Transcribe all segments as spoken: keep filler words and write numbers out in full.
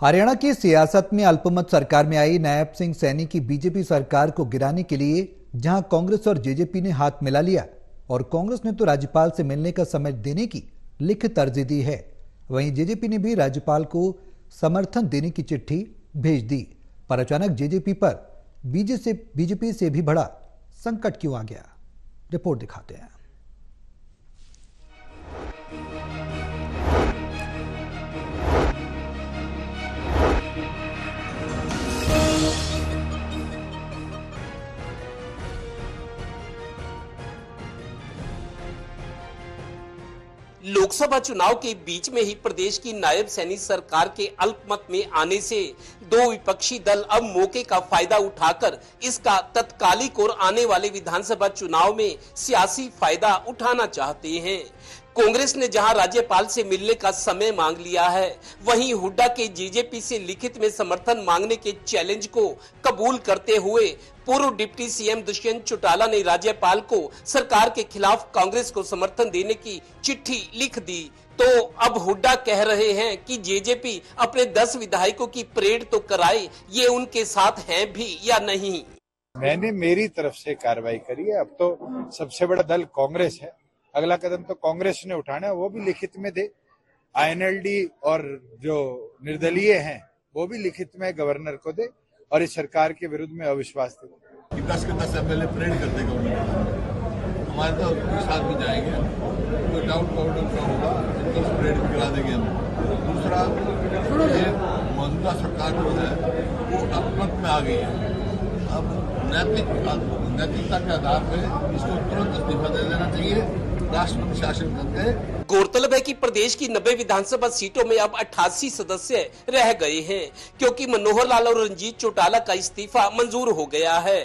हरियाणा की सियासत में अल्पमत सरकार में आई नायब सिंह सैनी की बीजेपी सरकार को गिराने के लिए जहां कांग्रेस और जेजेपी ने हाथ मिला लिया और कांग्रेस ने तो राज्यपाल से मिलने का समय देने की लिखित अर्जी दी है, वहीं जेजेपी ने भी राज्यपाल को समर्थन देने की चिट्ठी भेज दी। पर अचानक जेजेपी पर बीजे से बीजेपी से भी बड़ा संकट क्यों आ गया, रिपोर्ट दिखाते हैं। लोकसभा चुनाव के बीच में ही प्रदेश की नायब सैनी सरकार के अल्पमत में आने से दो विपक्षी दल अब मौके का फायदा उठाकर इसका तत्कालिक और आने वाले विधानसभा चुनाव में सियासी फायदा उठाना चाहते हैं। कांग्रेस ने जहां राज्यपाल से मिलने का समय मांग लिया है, वहीं हुड्डा के जेजेपी से लिखित में समर्थन मांगने के चैलेंज को कबूल करते हुए पूर्व डिप्टी सीएम दुष्यंत चौटाला ने राज्यपाल को सरकार के खिलाफ कांग्रेस को समर्थन देने की चिट्ठी लिख दी। तो अब हुड्डा कह रहे हैं कि जेजेपी अपने दस विधायकों की परेड तो कराए, ये उनके साथ हैं भी या नहीं। मैंने मेरी तरफ से कार्रवाई करी है। अब तो सबसे बड़ा दल कांग्रेस है, अगला कदम तो कांग्रेस ने उठाना है, वो भी लिखित में दे। आईएनएलडी और जो निर्दलीय हैं वो भी लिखित में गवर्नर को दे और इस सरकार के विरुद्ध में अविश्वास दे। दस के दस एमएलए परेड कर देगा, हमारे तो साथ भी जाएंगे, कोई डाउट पाउडर का होगा, इनको परेड भी करा देंगे हम। दूसरा, ये मौजूदा सरकार जो है वो अल्पमत में आ गई है। अब नैतिक नैतिकता के आधार पर इसको तुरंत इस्तीफा दे देना चाहिए। राष्ट्रपति शासन करते हैं। गौरतलब है कि प्रदेश की नब्बे विधानसभा सीटों में अब अट्ठासी सदस्य रह गए हैं, क्योंकि मनोहर लाल और रंजीत चौटाला का इस्तीफा मंजूर हो गया है।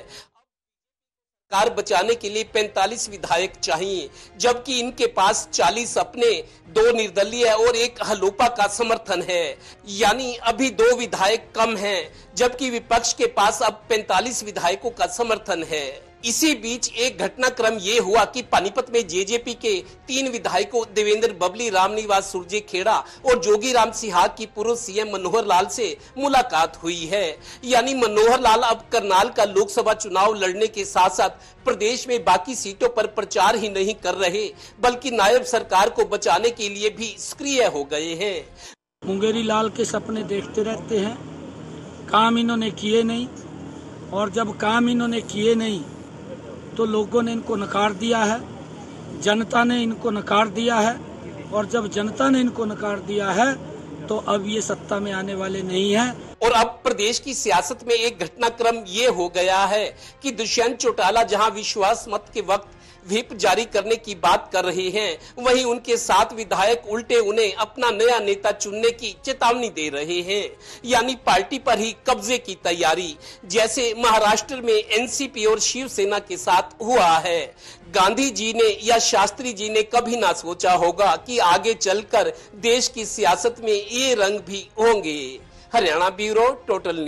सरकार बचाने के लिए पैंतालीस विधायक चाहिए, जबकि इनके पास चालीस अपने, दो निर्दलीय और एक हलोपा का समर्थन है। यानी अभी दो विधायक कम हैं, जबकि विपक्ष के पास अब पैंतालीस विधायकों का समर्थन है। इसी बीच एक घटनाक्रम ये हुआ कि पानीपत में जेजेपी के तीन विधायकों देवेंद्र बबली, रामनिवास सुरजेखेड़ा और जोगीराम सिहाग की पूर्व सीएम मनोहर लाल से मुलाकात हुई है। यानी मनोहर लाल अब करनाल का लोकसभा चुनाव लड़ने के साथ साथ प्रदेश में बाकी सीटों पर प्रचार ही नहीं कर रहे, बल्कि नायब सरकार को बचाने के लिए भी सक्रिय हो गए हैं। मुंगेरी लाल के सपने देखते रहते हैं, काम इन्होंने किए नहीं, और जब काम इन्होंने किए नहीं तो लोगों ने इनको नकार दिया है, जनता ने इनको नकार दिया है, और जब जनता ने इनको नकार दिया है तो अब ये सत्ता में आने वाले नहीं हैं। और अब प्रदेश की सियासत में एक घटनाक्रम ये हो गया है कि दुष्यंत चौटाला जहां विश्वास मत के वक्त व्हिप जारी करने की बात कर रहे हैं, वहीं उनके सात विधायक उल्टे उन्हें अपना नया नेता चुनने की चेतावनी दे रहे हैं। यानी पार्टी पर ही कब्जे की तैयारी, जैसे महाराष्ट्र में एनसीपी और शिवसेना के साथ हुआ है। गांधी जी ने या शास्त्री जी ने कभी ना सोचा होगा कि आगे चलकर देश की सियासत में ये रंग भी होंगे। Haryana bureau, total.